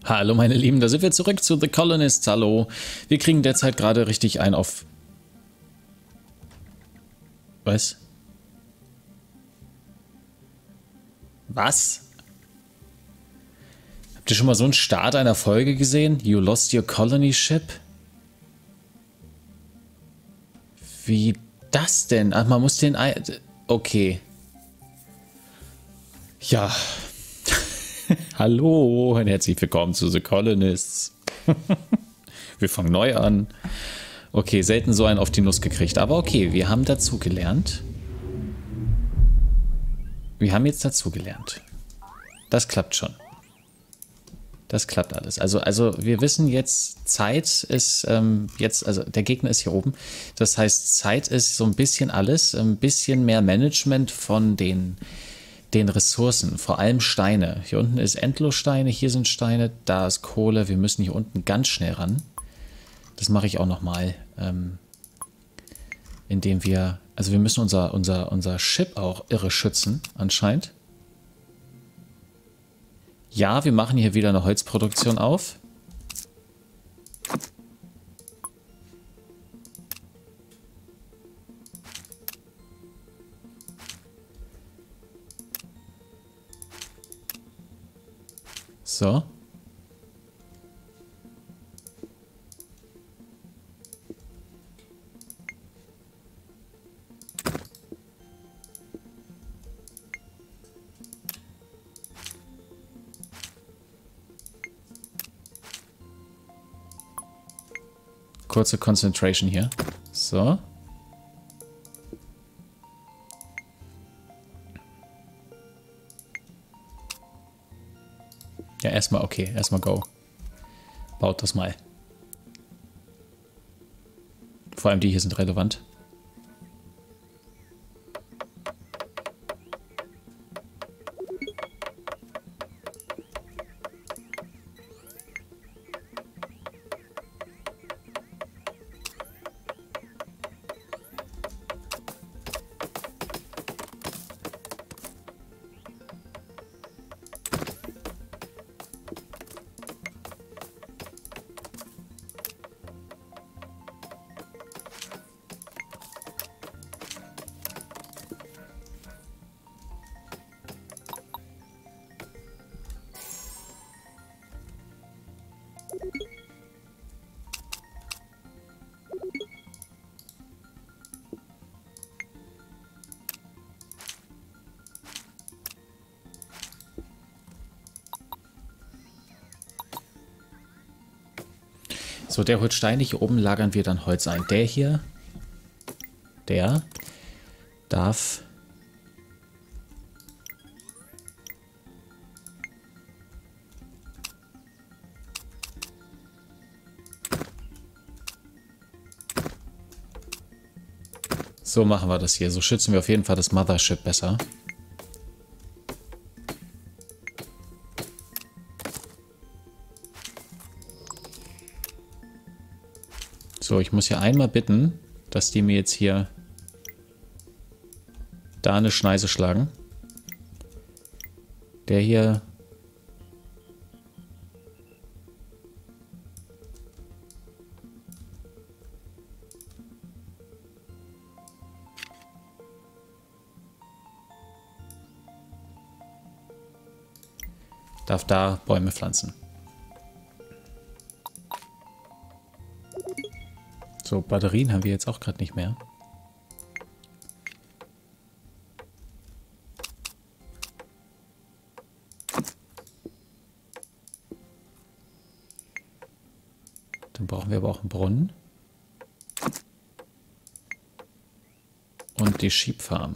Hallo meine Lieben, da sind wir zurück zu The Colonists. Hallo. Wir kriegen derzeit gerade richtig ein auf... Was? Was? Habt ihr schon mal so einen Start einer Folge gesehen? You lost your colony ship? Wie das denn? Ach, man muss den... Okay. Ja. Hallo und herzlich willkommen zu The Colonists. Wir fangen neu an. Okay, selten so einen auf die Nuss gekriegt. Aber okay, wir haben dazugelernt. Wir haben jetzt dazugelernt. Das klappt schon. Das klappt alles. Also wir wissen jetzt, Zeit ist jetzt, also der Gegner ist hier oben. Das heißt, Zeit ist so ein bisschen alles, ein bisschen mehr Management von den Ressourcen, vor allem Steine. Hier unten ist Endlossteine, hier sind Steine, da ist Kohle. Wir müssen hier unten ganz schnell ran. Das mache ich auch nochmal, indem wir, also wir müssen unser Ship auch irre schützen, anscheinend. Ja, wir machen hier wieder eine Holzproduktion auf. So. Kurze Concentration hier. So. Ja, erstmal okay. Erstmal go. Baut das mal. Vor allem die hier sind relevant. So, der holt Steine. Hier oben lagern wir dann Holz ein. Der hier, der darf... So machen wir das hier. So schützen wir auf jeden Fall das Mothership besser. So, ich muss hier einmal bitten, dass die mir jetzt hier da eine Schneise schlagen. Der hier... darf da Bäume pflanzen. So, Batterien haben wir jetzt auch gerade nicht mehr. Dann brauchen wir aber auch einen Brunnen. Und die Sheep Farm.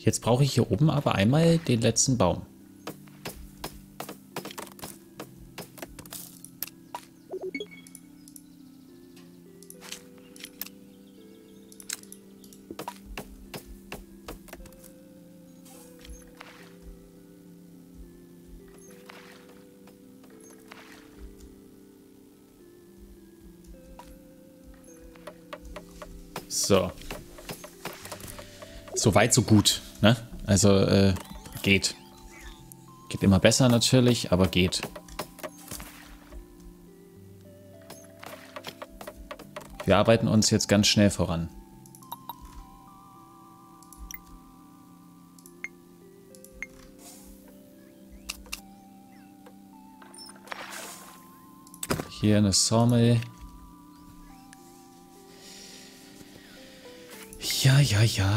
Jetzt brauche ich hier oben aber einmal den letzten Baum. So. So weit, so gut, ne? Also, geht. Geht immer besser natürlich, aber geht. Wir arbeiten uns jetzt ganz schnell voran. Hier eine Sawmill. Ja, ja, ja.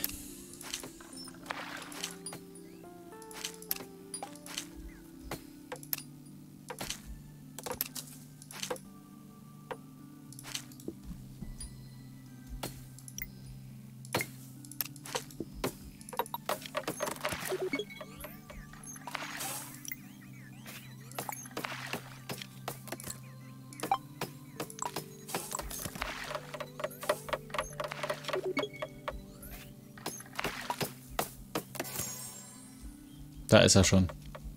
Da ist er schon.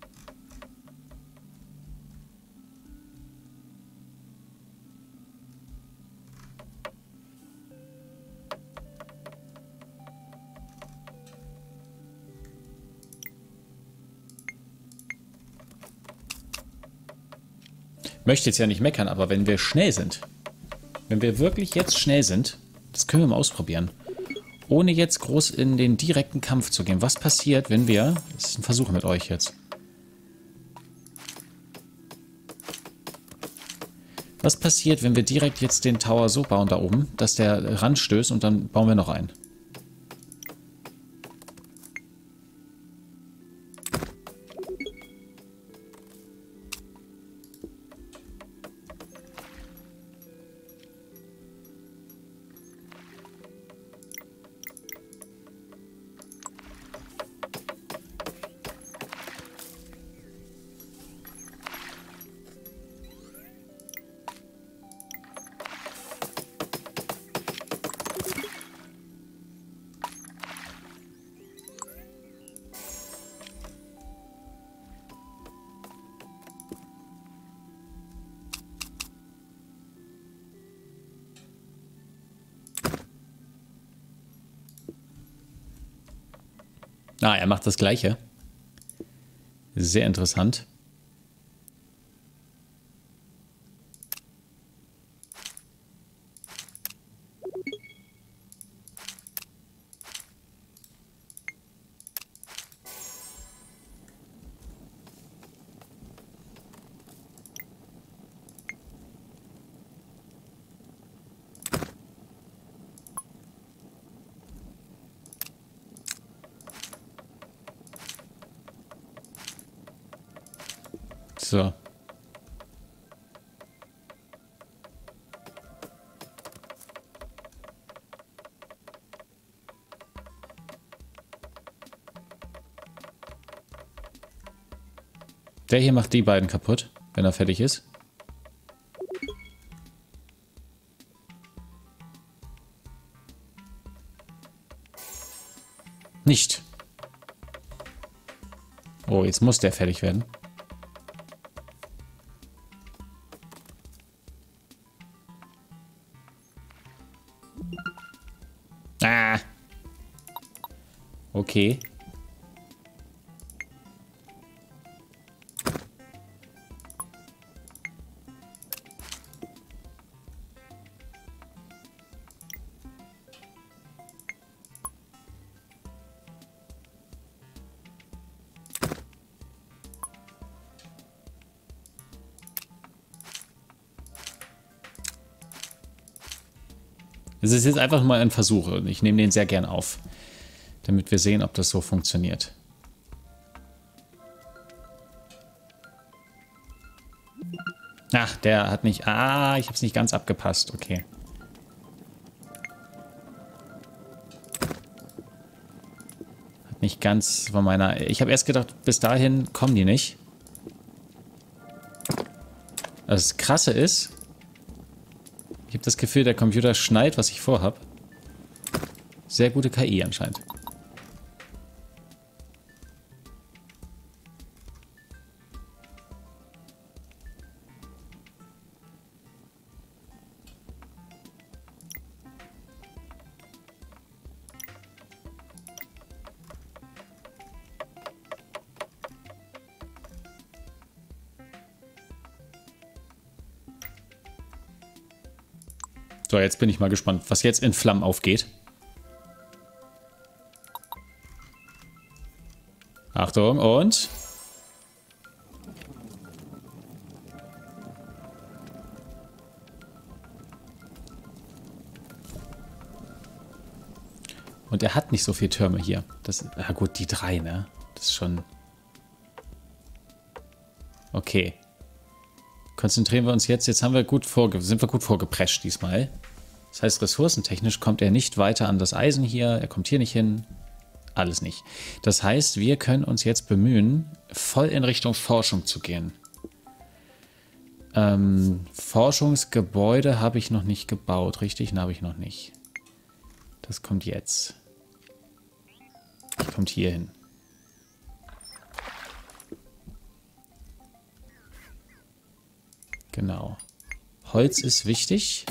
Möchte jetzt ja nicht meckern, aber wenn wir schnell sind, wenn wir wirklich jetzt schnell sind, das können wir mal ausprobieren, ohne jetzt groß in den direkten Kampf zu gehen. Was passiert, wenn wir... Das ist ein Versuch mit euch jetzt. Was passiert, wenn wir direkt jetzt den Tower so bauen da oben, dass der ranstößt und dann bauen wir noch einen? Ah, er macht das Gleiche. Sehr interessant. So. Der hier macht die beiden kaputt, wenn er fertig ist. Nicht. Oh, jetzt muss der fertig werden. Ah. Okay. Es ist jetzt einfach mal ein Versuch und ich nehme den sehr gern auf, damit wir sehen, ob das so funktioniert. Ach, der hat nicht... Ah, ich habe es nicht ganz abgepasst. Okay. nicht ganz von meiner... Ich habe erst gedacht, bis dahin kommen die nicht. Das Krasse ist, ich habe das Gefühl, der Computer schnallt, was ich vorhab. Sehr gute KI anscheinend. So, jetzt bin ich mal gespannt, was jetzt in Flammen aufgeht. Achtung, und... Und er hat nicht so viele Türme hier. Das, ja gut, die 3, ne? Das ist schon... Okay. Konzentrieren wir uns jetzt. Jetzt haben wir sind wir gut vorgeprescht diesmal. Das heißt, ressourcentechnisch kommt er nicht weiter an das Eisen hier. Er kommt hier nicht hin. Alles nicht. Das heißt, wir können uns jetzt bemühen, voll in Richtung Forschung zu gehen. Forschungsgebäude habe ich noch nicht gebaut. Richtig? Nein, habe ich noch nicht. Das kommt jetzt. Das kommt hier hin. Genau. Holz ist wichtig.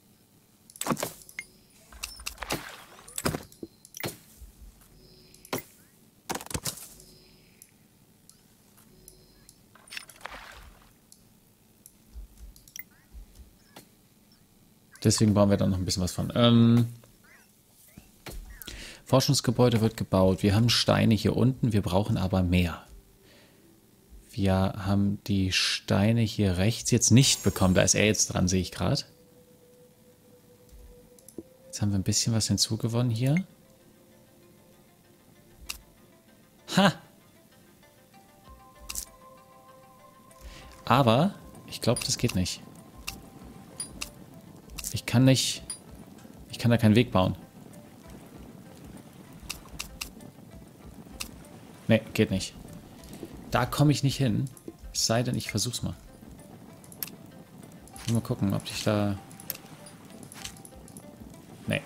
Deswegen bauen wir dann noch ein bisschen was von. Forschungsgebäude wird gebaut. Wir haben Steine hier unten, wir brauchen aber mehr. Wir haben die Steine hier rechts jetzt nicht bekommen. Da ist er jetzt dran, sehe ich gerade. Jetzt haben wir ein bisschen was hinzugewonnen hier. Ha! Aber ich glaube, das geht nicht. Ich kann da keinen Weg bauen. Nee, geht nicht. Da komme ich nicht hin. Es sei denn, ich versuch's mal. Mal gucken, ob ich da... Nee.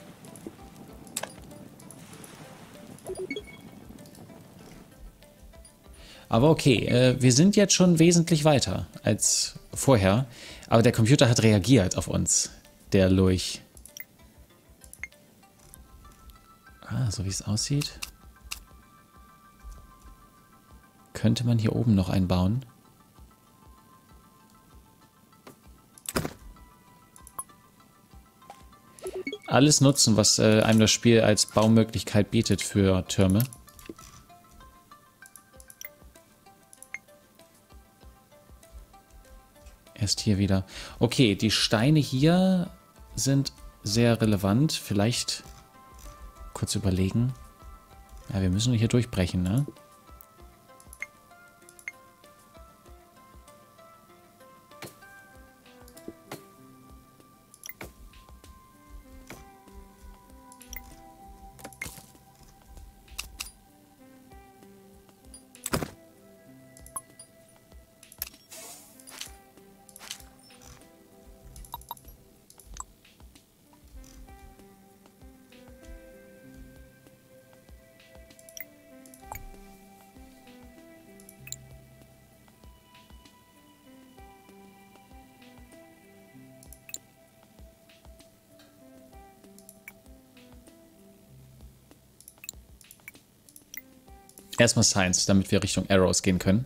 Aber okay, wir sind jetzt schon wesentlich weiter als vorher. Aber der Computer hat reagiert auf uns. Der Lurch. Ah, so wie es aussieht. Könnte man hier oben noch einbauen. Alles nutzen, was einem das Spiel als Baumöglichkeit bietet für Türme. Erst hier wieder. Okay, die Steine hier sind sehr relevant. Vielleicht kurz überlegen. Ja, wir müssen hier durchbrechen, ne? Erstmal Science, damit wir Richtung Arrows gehen können.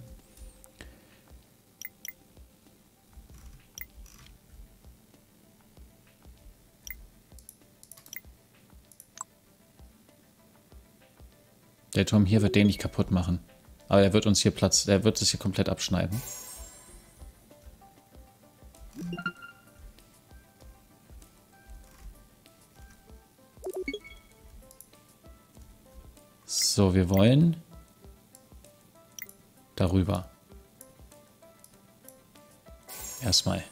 Der Turm hier wird den nicht kaputt machen. Aber er wird uns hier er wird es hier komplett abschneiden. So, wir wollen darüber. Erstmal.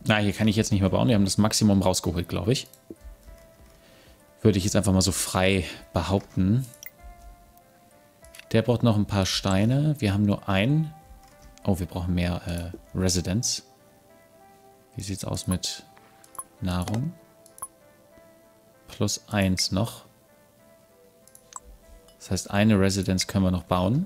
Na, hier kann ich jetzt nicht mehr bauen. Wir haben das Maximum rausgeholt, glaube ich. Würde ich jetzt einfach mal so frei behaupten. Der braucht noch ein paar Steine. Wir haben nur einen. Oh, wir brauchen mehr Residents. Wie sieht es aus mit Nahrung? Plus 1 noch. Das heißt, eine Residence können wir noch bauen.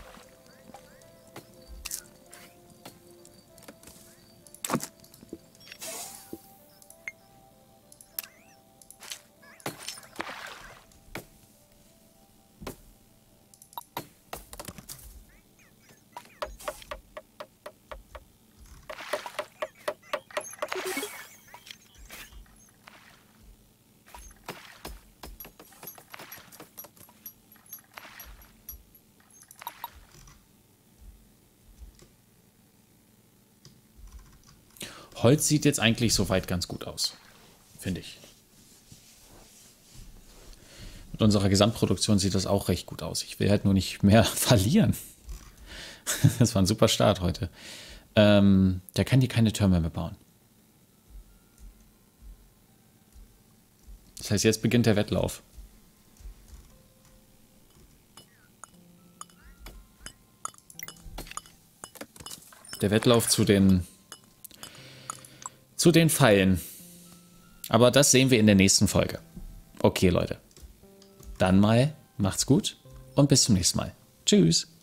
Holz sieht jetzt eigentlich soweit ganz gut aus, finde ich. Mit unserer Gesamtproduktion sieht das auch recht gut aus. Ich will halt nur nicht mehr verlieren. Das war ein super Start heute. Der kann hier keine Türme mehr bauen. Das heißt, jetzt beginnt der Wettlauf. Der Wettlauf zu den Pfeilen. Aber das sehen wir in der nächsten Folge. Okay, Leute. Dann mal macht's gut und bis zum nächsten Mal. Tschüss.